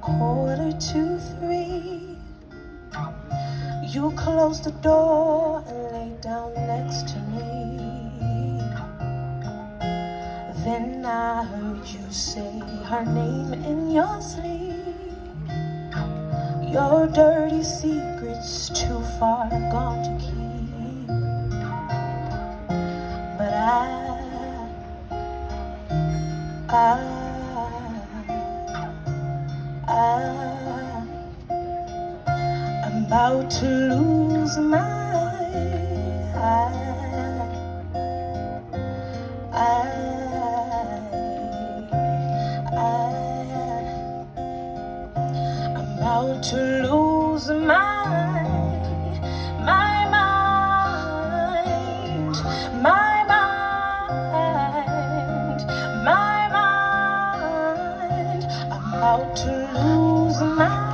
2:45. You closed the door and laid down next to me. Then I heard you say her name in your sleep. Your dirty secret's too far gone to keep. But I'm about to lose my I'm about to lose my mind. I'm about to lose my